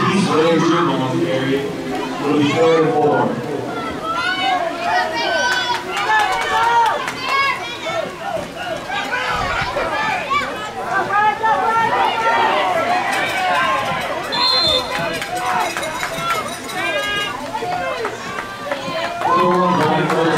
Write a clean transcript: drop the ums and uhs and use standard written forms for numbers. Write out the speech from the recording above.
He's really dribble on the carry. It'll be 4-4. First